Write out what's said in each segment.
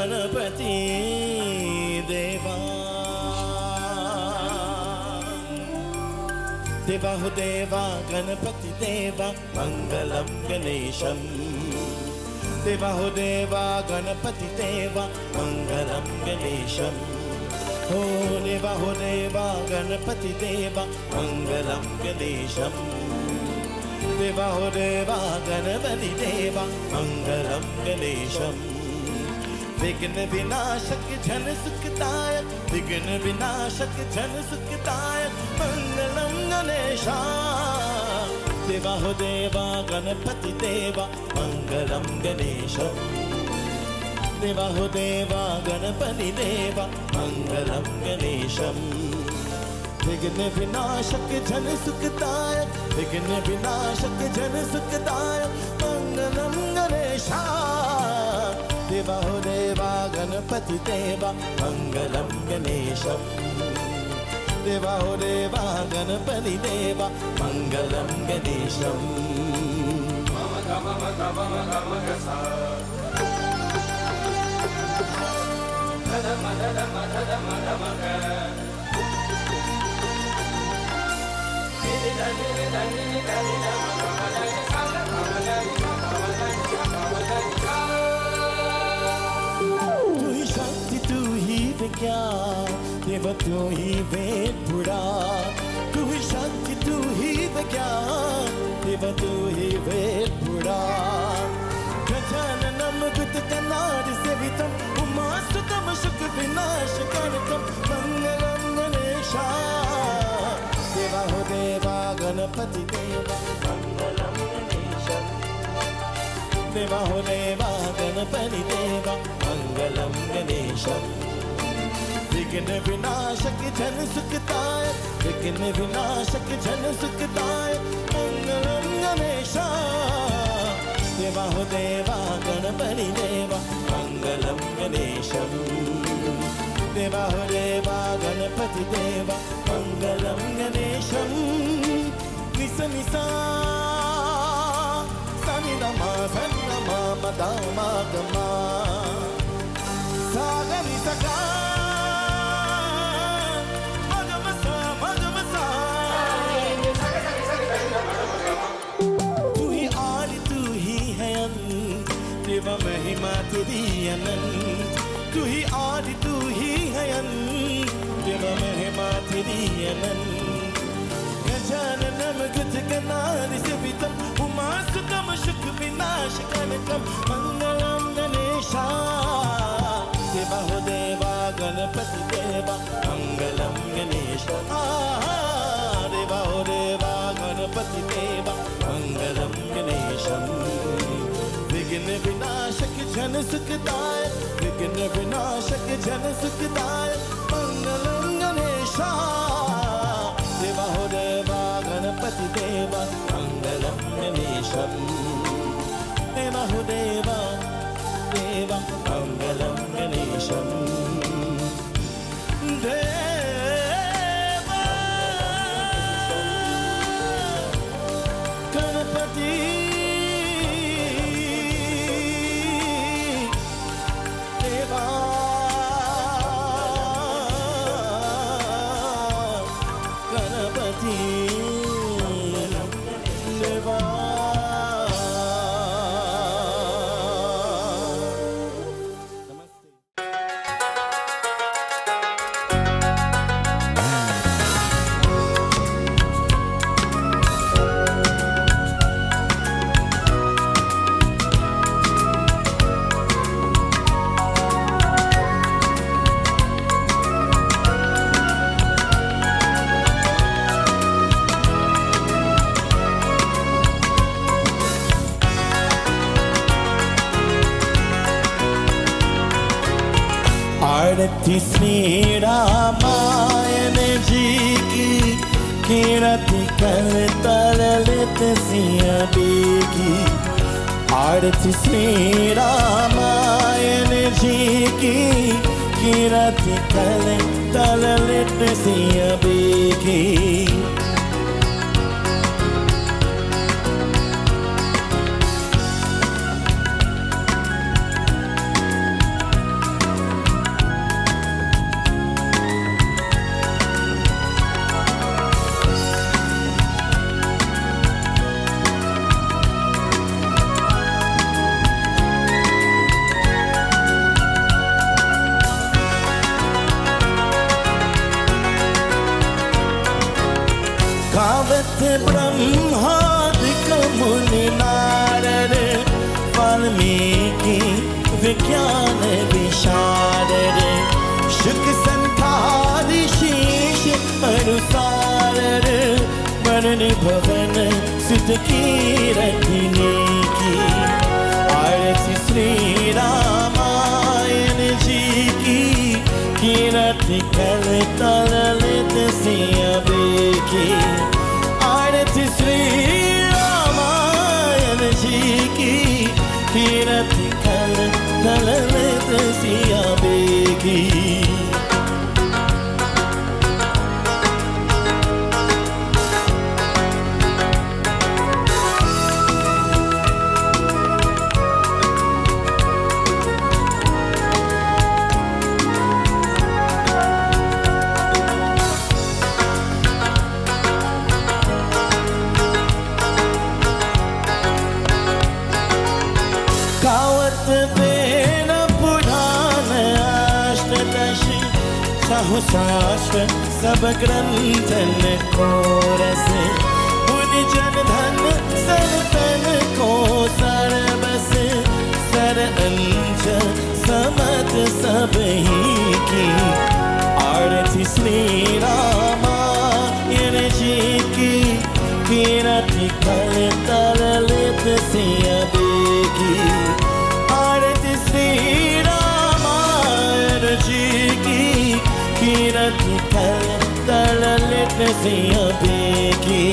गणपति देवा देवा हो देवा गणपति देवा मंगलम गणेशम देवा हो देवा गणपति देवा मंगलम गणेशम हो देवा गणपति देवा मंगलम गणेशम देवा हो देवा गणपति देवा मंगलम गणेशम विघ्न विनाशक जन सुखदायक विघ्न विनाशक जन सुखदायक मंगलम गणेशा देवा हो देवा गणपति देवा मंगलम गणेशम देवा हो देवा गणपति देवा मंगलम गणेशम विघ्न विनाशक जन सुखदायक विघ्न विनाशक जन सुखदायक मंगलम गणेशा देवा हो देवा गणपति देवा मंगलम गणेशम देवा हो देवा गणपति देवा मंगलम गणेशम तू ही शक्ति तू ही विज्ञान देव तू ही वेद बुरा तू ही शक्ति तू ही विज्ञान देव तू ही वेद बुरा गजाननम गुप्तकनाद सेवितम उमासुतम शुक विनाशकारकम मंगलम गणेशा देवा हो देवा गणपति देवा मंगलम गणेशम देवा हो देवा गणपति देवा मंगलम गणेशम विघ्न विनाशक जन सुखदायक विघ्न विनाशक जन सुखदायक मंगलम गणेशा देवा हो देवा गणपति देवा मंगलम गणेशम देवा हो देवा गणपति देवा मंगलम गणेशम निस निसा सनि नमा सन्नमा मदामा गमा सागनि सका तू ही आदि तू ही है अंत देवा महिमा तेरी अनंत तू ही आदि तू ही है अंत देवा महिमा तेरी अनंत गजाननम गुप्तकनाद सेवितम उमासुतम शुक विनाशकारकम मंगलम गणेशा देवा हो देवा गणपति देवा मंगलम गणेशा देवा हो देवा गणपति देवा मंगलम गणेशम विघ्न विनाशक जन सुखदायक विघ्न विनाशक जन सुखदायक मंगलम गणेशा देवा हो देवा गणपति देवा मंगलम गणेशम देवा हो देवा देवा मंगलम गणेशम देवा गणपति देवा गणपति देवा आरती श्री रामायण जी की कीरति कर तरलित सिया बेगी आरती श्री रामायण जी की कीरति कर तरलित सिया बेगी वाल्मीकि विज्ञान विशारद शुक संखादि शीश अनुसार वर्णि भवन सुत कीरतिनी की आरती श्री रामायण जी की कीरति कल तललित सियाबे की आरती श्री रामायण जी की कीरति कल तललित सियाबे की शास्त्र सब ग्रंथन को रस मुनि जन धन संतन को सरबस सर अंश समत सब ही की आरती श्री रामायण जी की कीरति कल तललित सियाबे की आरती श्री रामायण जी की कीरति कल तललित सियाबे की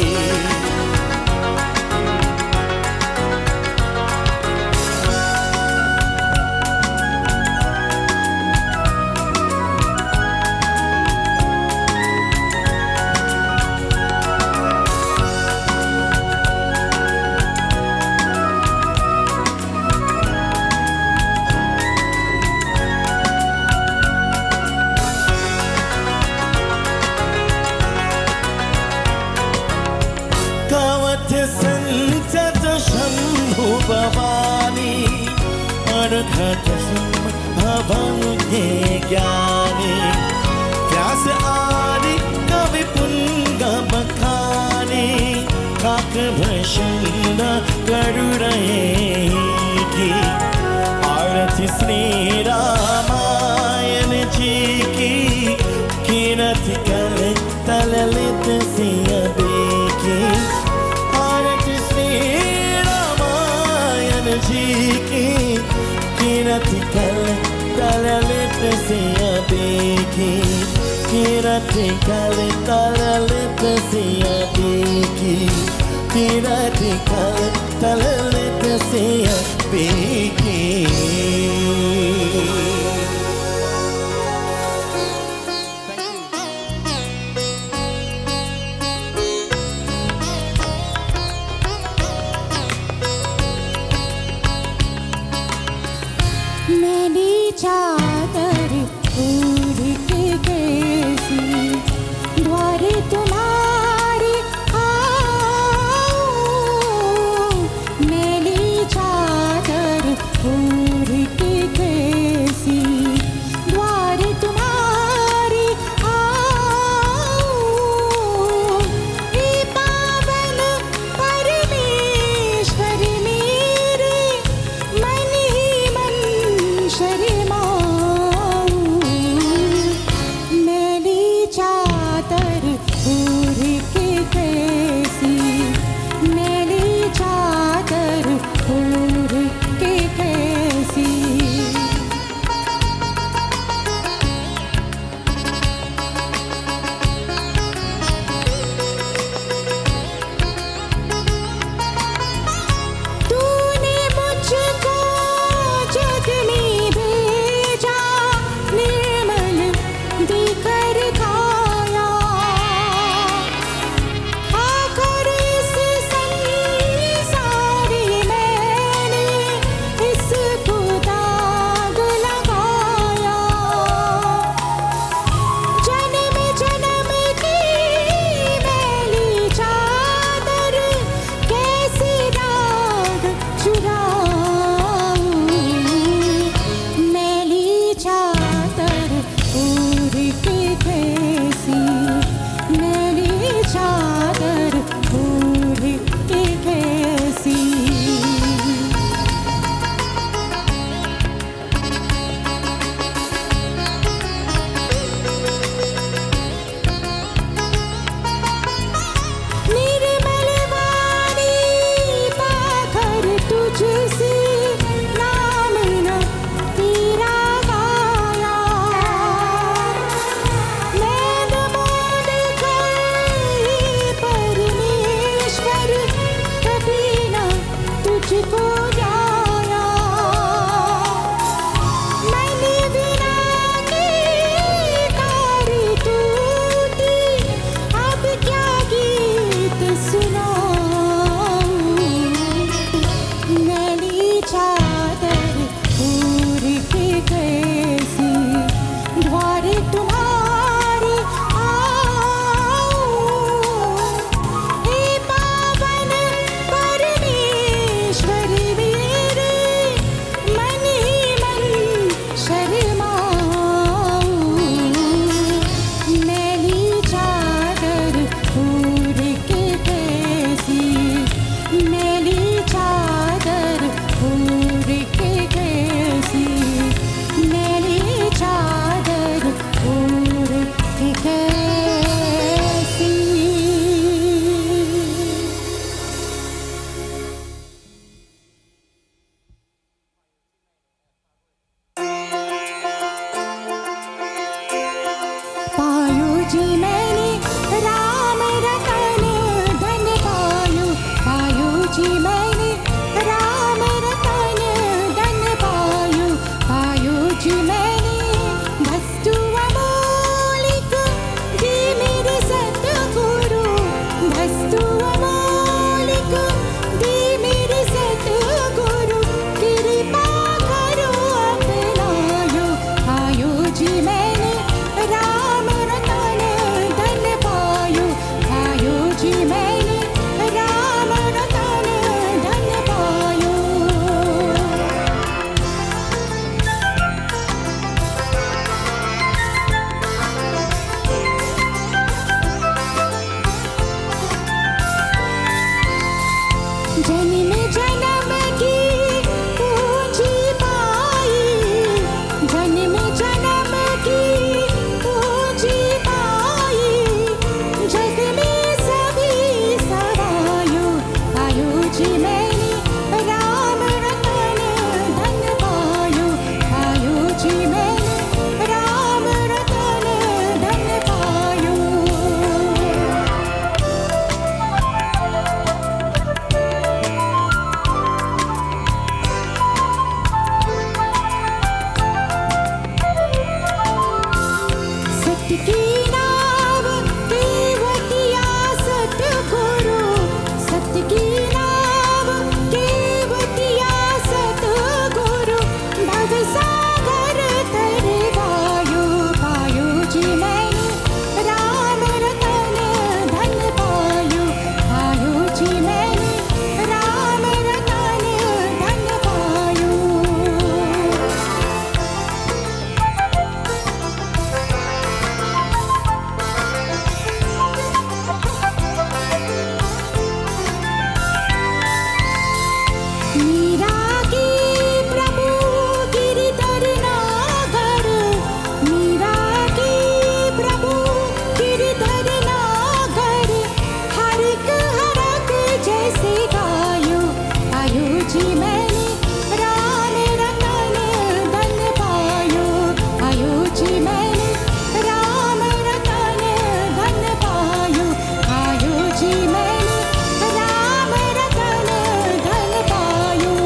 संचत शंभु भवानी अर्घट भवन के ज्ञानी व्यास आदि कवि पुंग बखानी काक भृशंद करु रहे की आरती श्री रामायण जी की कीरति कल तललित सियाबे की जी की कीरति कल तललित सियाबे की कीरति कल तललित सियाबे की कीरति कल तललित सियाबे की चादर ओढ़ के कैसी द्वार तुम्हारे आओ मैली चादर मीरा की प्रभु गिरधर नागर, मीरा की प्रभु गिरधर नागर, हरक हरक जैसे गायो आयो जी मैंने राम रतन धन पायो, आयो जी मैंने राम रतन धन पायो, आयो जी मैंने राम रतन धन पायो।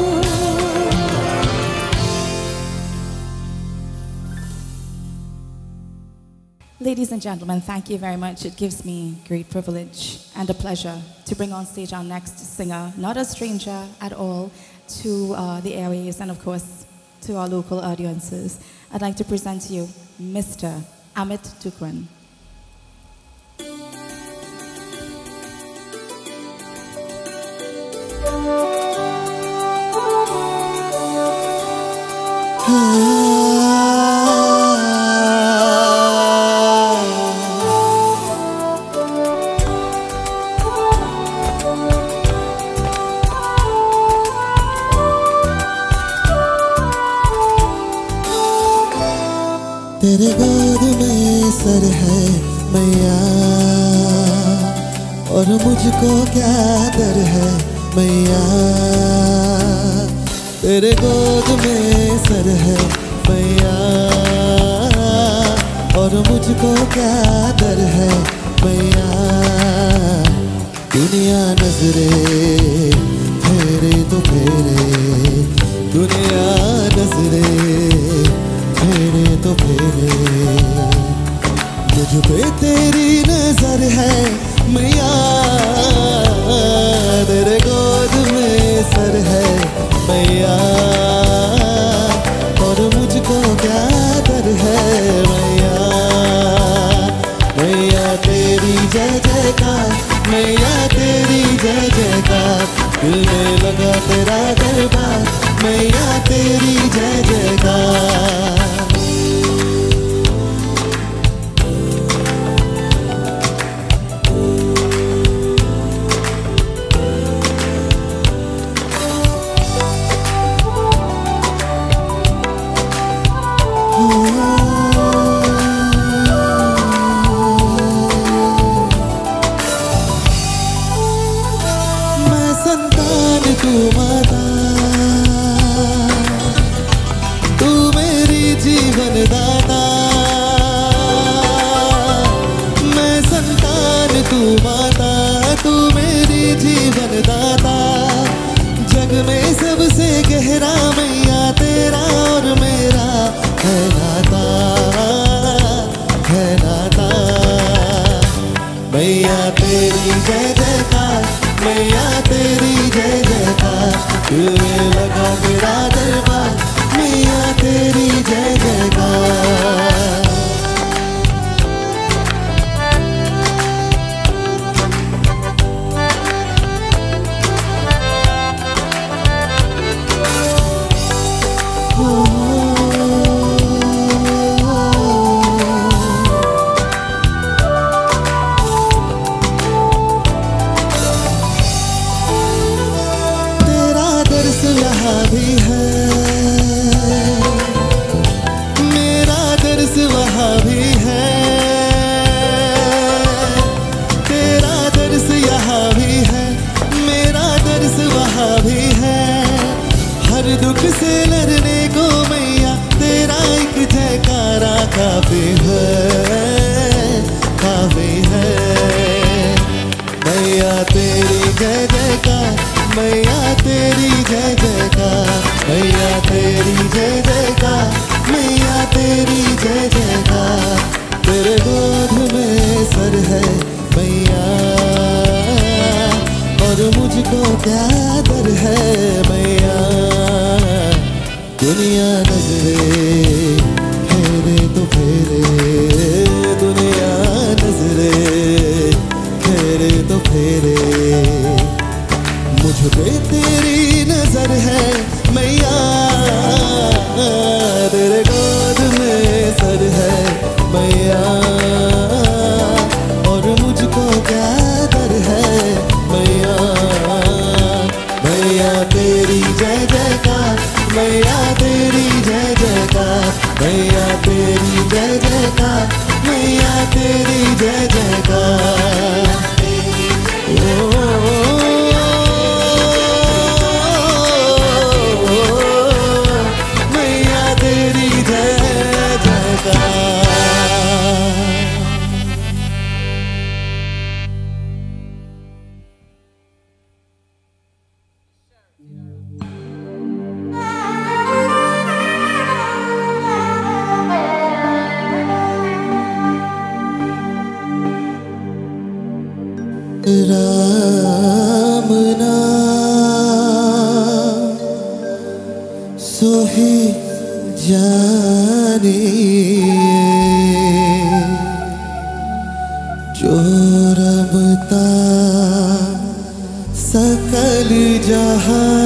Ladies and gentlemen, thank you very much. It gives me great privilege and a pleasure to bring on stage our next singer, not a stranger at all to the airwaves and of course to our local audiences. I'd like to present to you Mr. Amit Tukran. तेरे गोद में sir है मैया, और मुझको क्या डर है मैया। तेरे गोद में सर है मैया, और मुझको क्या डर है मैया। दुनिया नजरे फेरे तो फेरे, दुनिया नजरे फेरे तो फेरे, मुझ पे तेरी नजर है मैया। तेरे गोद में सर है मैया, और मुझको क्या डर है मैया। मैया तेरी जय जयकार, मैया तेरी जय जयकार, दिल में लगा तेरा दरबार, मैया तेरी जय जयकार। मैं संतान तू माता, तू मेरी जीवन दाता। मैं संतान तू माता, तू मेरी जीवन दाता। जग में सबसे गहरा मैया तेरा और मेरा है नाता, है नाता। मैया तेरी जय जयकार, मैया तेरी जय जयकार, दिल में लगा तेरा दरबार, मैया तेरी जय जयकार। यहाँ भी है, मेरा दर्स वहाँ भी है। तेरा दर्स यहाँ भी है, मेरा दर्स वहाँ भी है। हर दुख से लड़ने को मैया तेरा एक जयकारा काफी है, काफी है। मैया तेरी जय जयकार, मैया तेरी जय जयकार, मैया तेरी जय जयकार, मैया तेरी जय जयकार। तेरे गोद में सर है मैया, और मुझको क्या डर है मैया। दुनिया नजरे फेरे तो फेरे, दुनिया नजरे फेरे तो फेरे, मुझ पे तेरी नजर है मैया। तेरे गोद में सर है मैया, और मुझको क्या डर है मैया। मैया तेरी जय जयकार, मैया तेरी जय जयकार, मैया तेरी जय जयकार, मैया तेरी जय जयकार। ओ मैया तेरी जय जयकार। राम नाम सोहे जाने, जो रमता सकल जहां,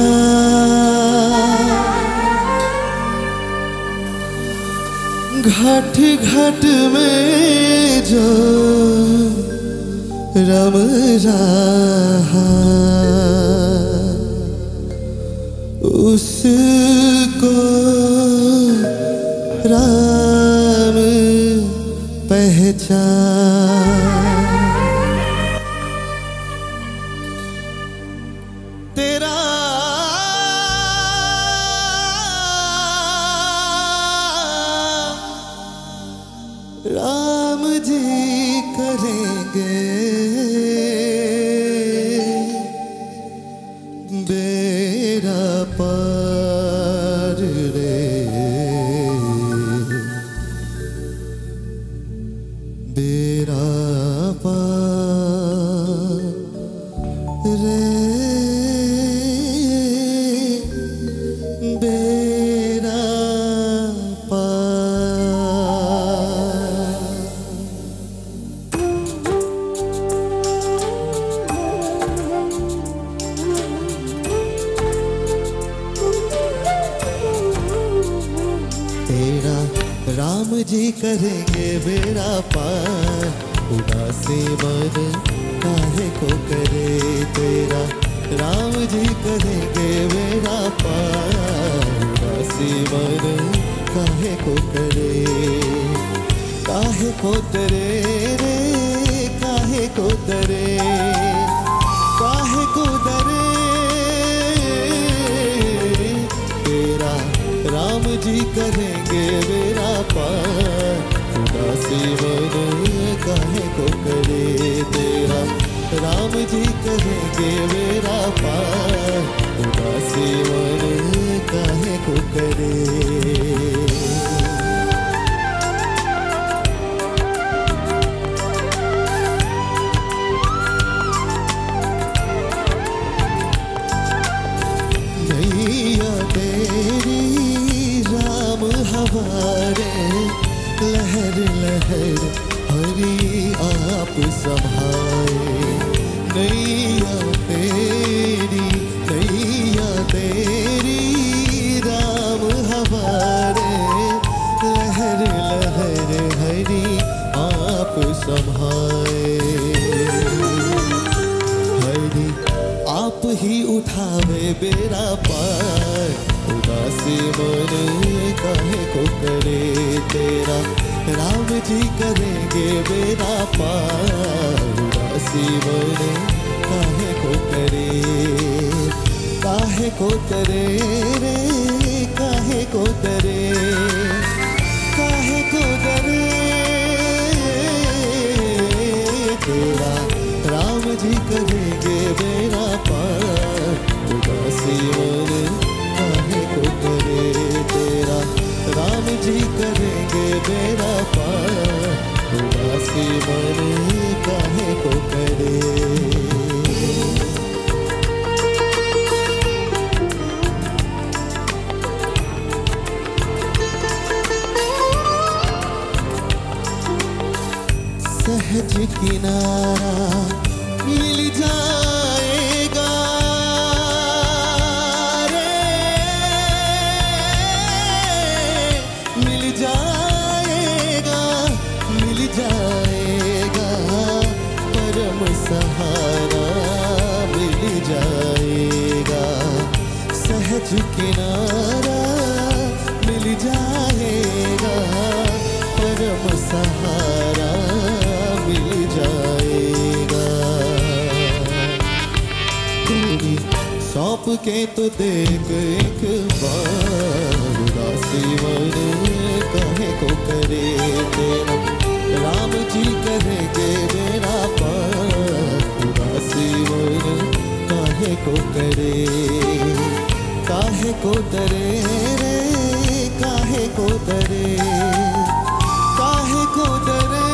घट घट में जो रम रहा, उसको राम पहचान। तेरा राम जी करेंगे बेड़ा पार रे, बेड़ा पार रे, बेड़ा पार। तेरा राम जी करेंगे बेड़ा पार, उदासी मन काहे को करे। तेरा राम जी करेंगे बेड़ा पार, उदासी मन काहे को करे। काहे को तरे रे, काहे को तरे, काहे को तरे। तेरा राम जी करेंगे बेड़ा पार, उदासी मन काहे को करे। तेरा राम जी करेंगे बेड़ा पार, उदासी मन काहे को करे। नैया तेरी राम हमारे, लहर लहर हरि आप संभाए। नैया तेरी राम हमारे, लहर लहर हरि आप संभाए। हरि आप ही उठावे बेड़ा पार, उदासी मन काहे को करे। तेरा राम जी करेंगे बेड़ा पार, उदासी मन काहे को करे। काहे को करे रे, काहे को करे, काहे को करे। तेरा राम जी करेंगे बेड़ा पार, उदासी मन काहे को करे। तेरा राम जी करेंगे बेड़ा पार, उदासी मन काहे को करे। सहज किनारा मिल जाएगा रे, मिल जाएगा, मिल जाएगा। परम सहारा मिल जाएगा, सहज किनारा मिल जाएगा, परम सहारा मिल जाएगा। थोड़ी सौंप के तो देख एक बार, उदासी मन कहे को करे तेरा, राम जी कहेंगे मेरा पार, उदासी मन काहे को करे, काहे को डरे रे, काहे को डरे, काहे को डरे